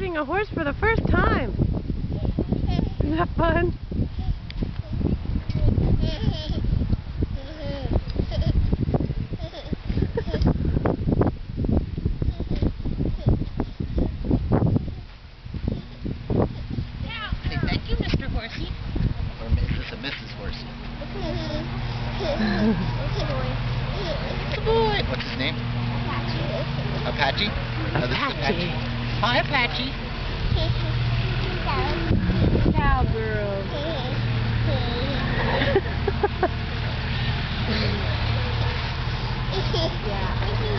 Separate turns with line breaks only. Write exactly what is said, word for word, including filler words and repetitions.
riding a horse for the first time. Isn't that fun?
Say thank you, Mister Horsey. Or is this a Missus Horsey?
It's a boy.
It's a boy. What's his name?
Apache.
Apache? Oh, this is Apache. Hi, Apache.
Cowgirl.
Yeah.